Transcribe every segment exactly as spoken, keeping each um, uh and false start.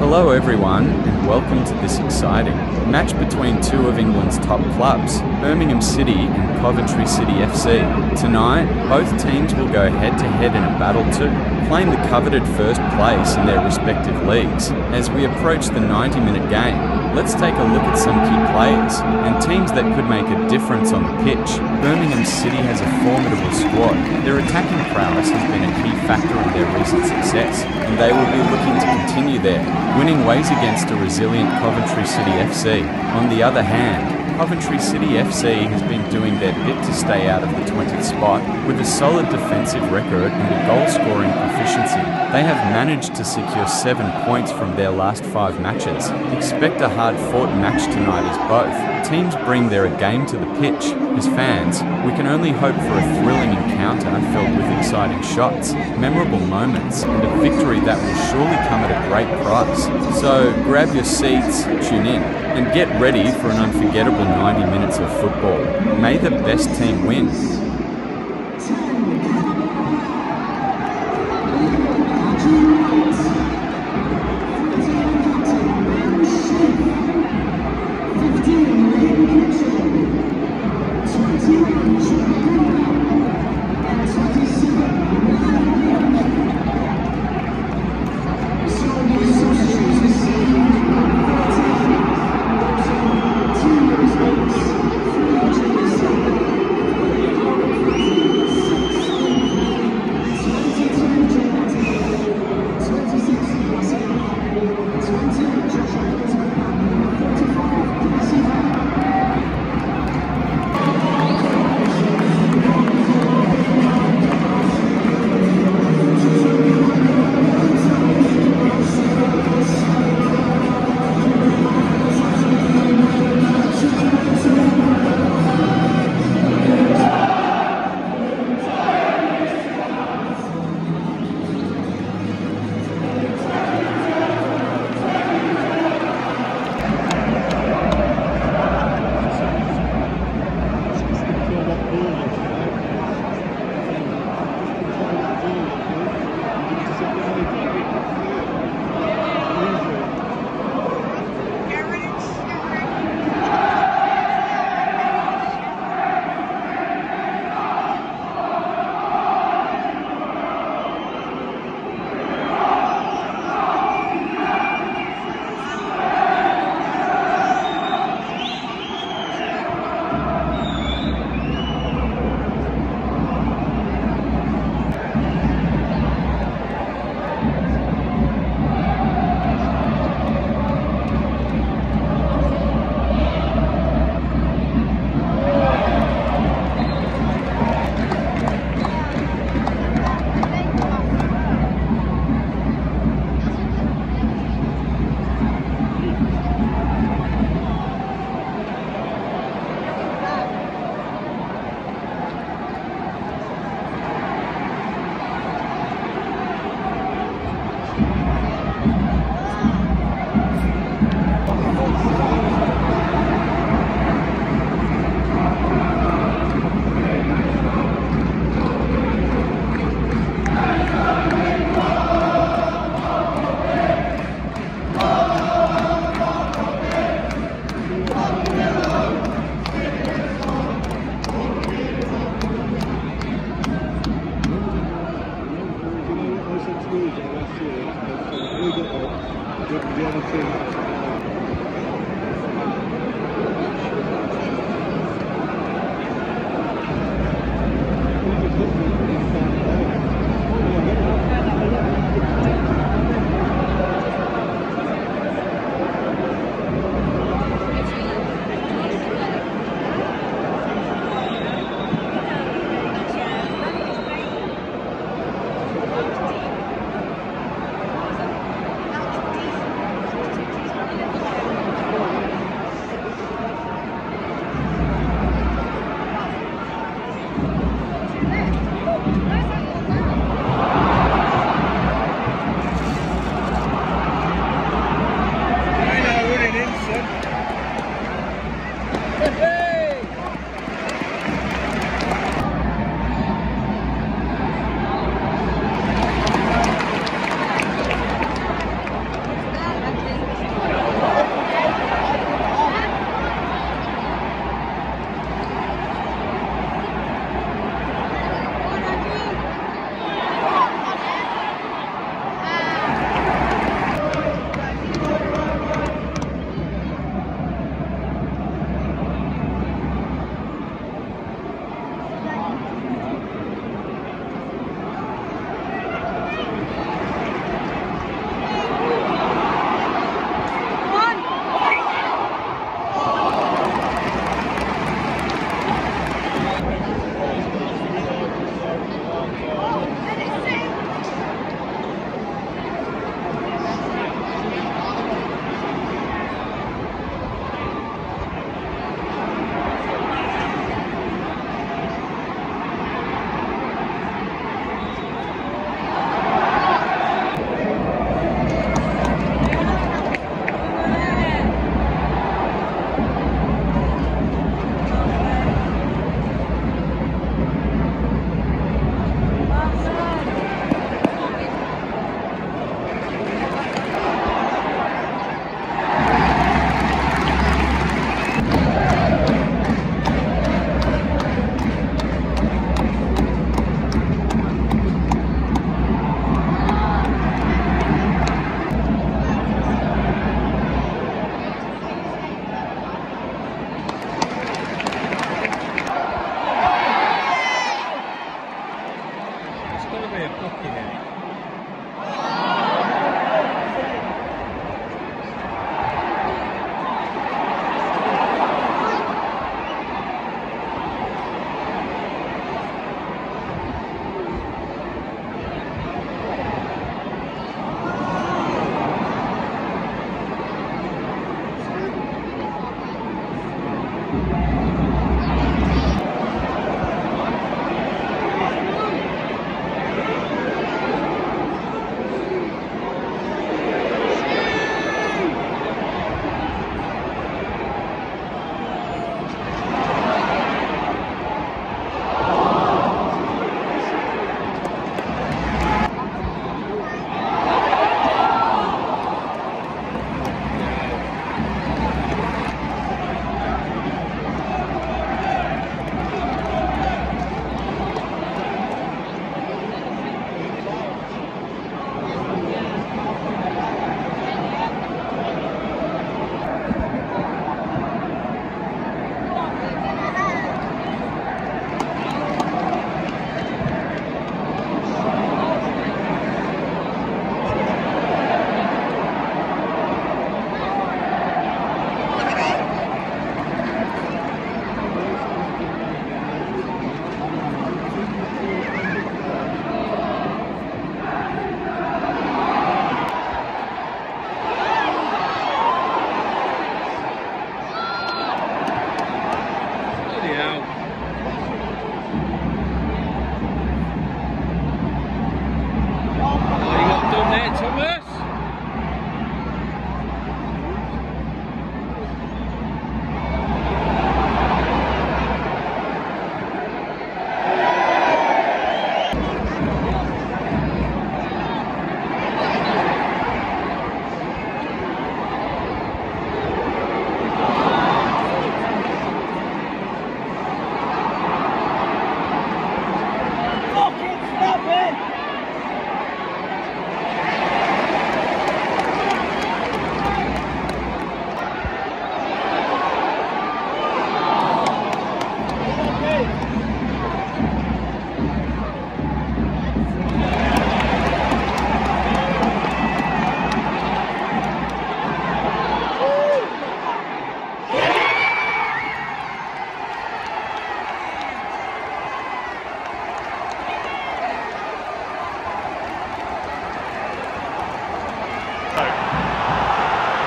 Hello everyone, and welcome to this exciting match between two of England's top clubs, Birmingham City and Coventry City F C. Tonight, both teams will go head-to-head in a battle to claim the coveted first place in their respective leagues. As we approach the ninety minute game, let's take a look at some key players and teams that could make a difference on the pitch. Birmingham City has a formidable squad. Their attacking prowess has been a key factor in their recent success, and they will be looking to continue there, winning ways against a resilient Coventry City F C. On the other hand, Coventry City F C has been doing their bit to stay out of the twentieth spot with a solid defensive record and a goal-scoring proficiency. They have managed to secure seven points from their last five matches. Expect a hard-fought match tonight as both teams bring their game to the pitch. As fans, we can only hope for a thrilling encounter filled with exciting shots, memorable moments, and a victory that will surely come at a great price. So grab your seats, tune in, and get ready for an unforgettable ninety minutes of football. May the best team win.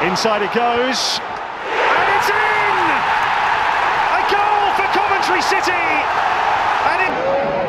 Inside it goes, and it's in! A goal for Coventry City! And it...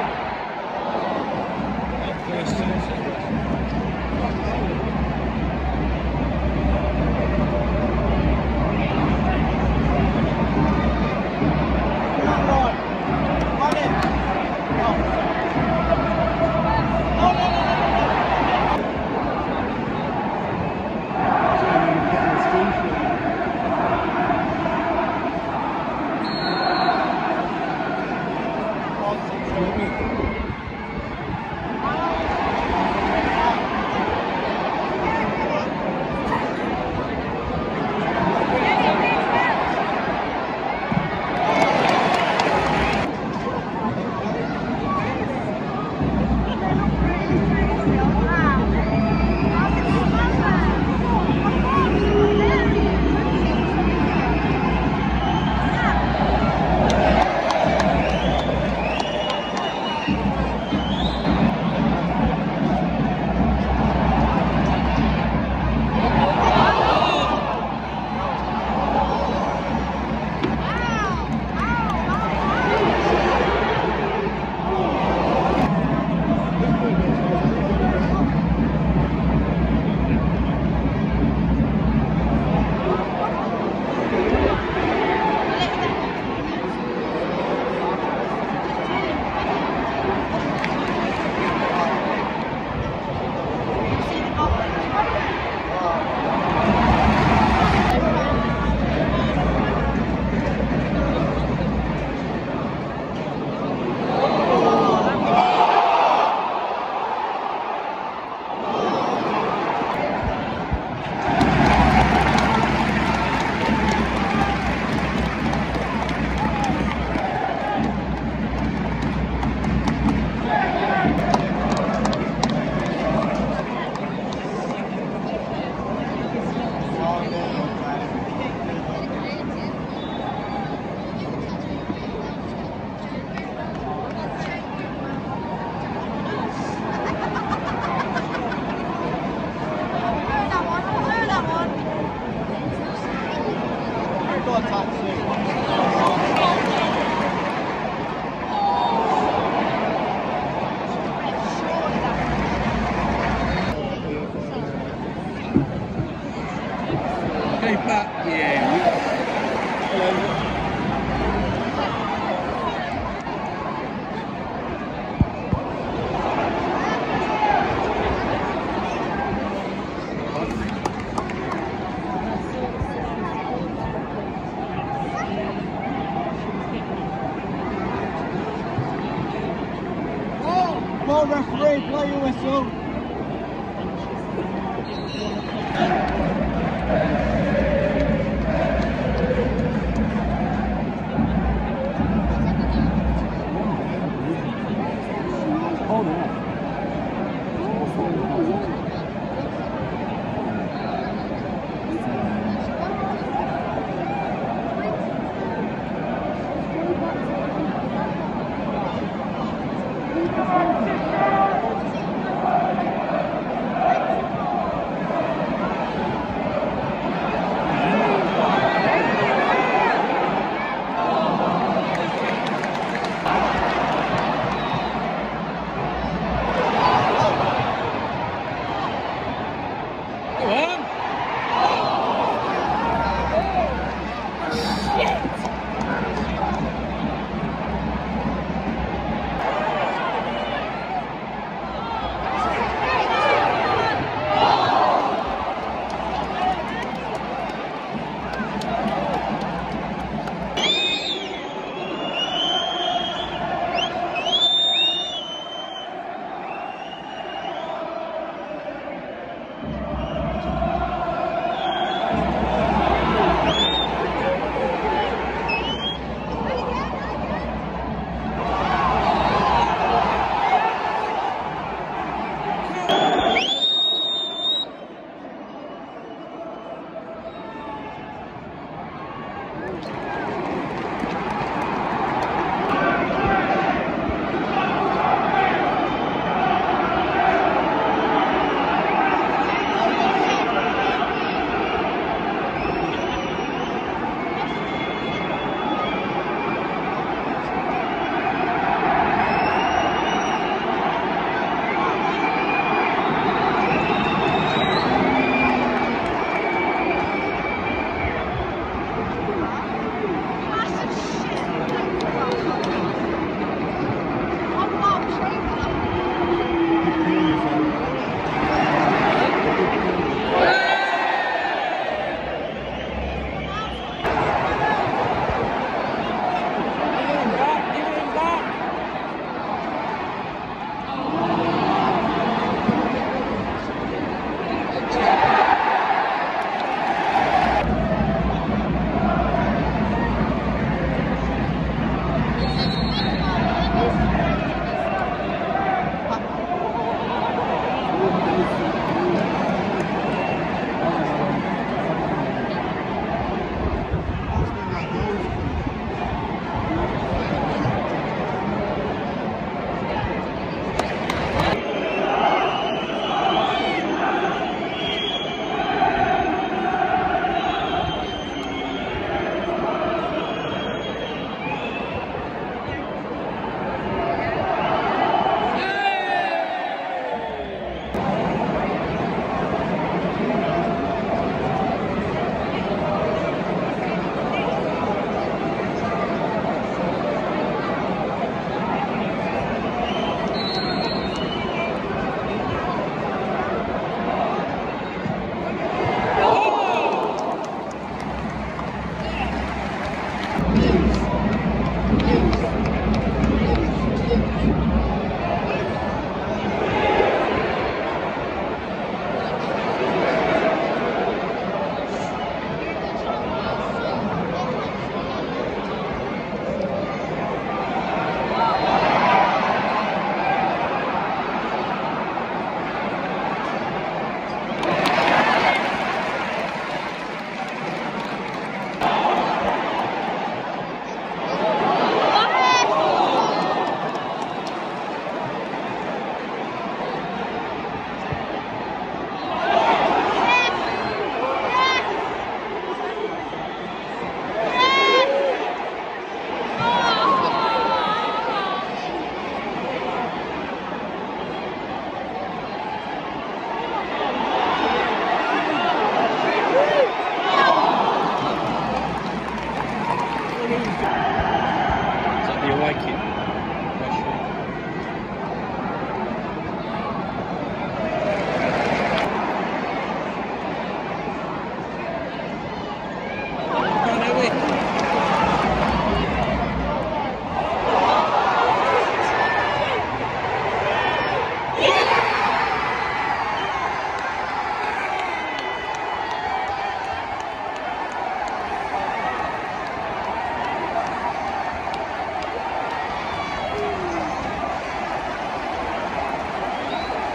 Well, referee, play your whistle.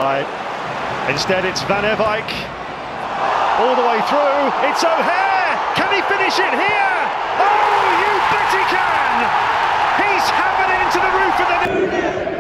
Right. Instead, it's Van Ewijk. All the way through. It's O'Hare. Can he finish it here? Oh, you bet he can. He's hammered into the roof of the...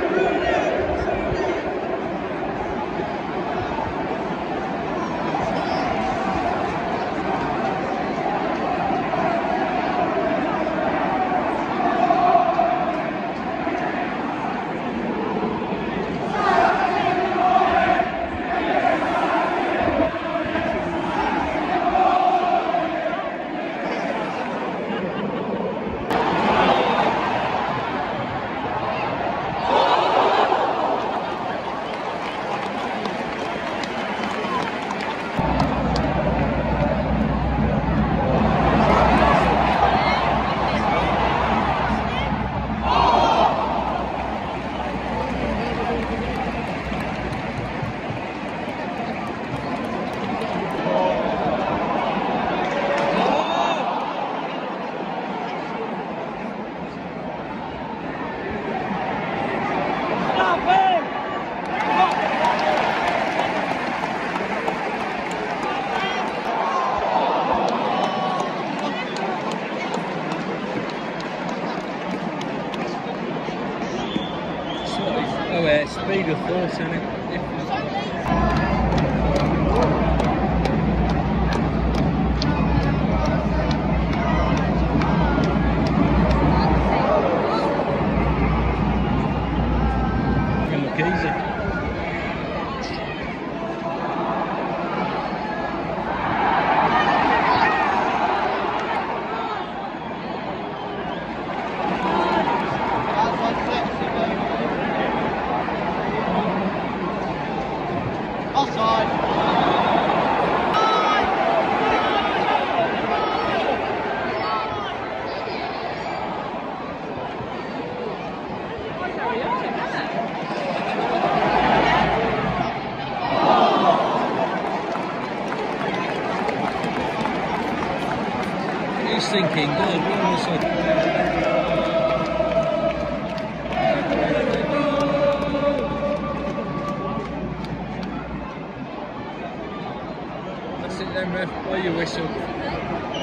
Oh, yeah, speed of thought, isn't it? Can look easy. He's thinking, God, what was I... That's it then, ref, blow your whistle.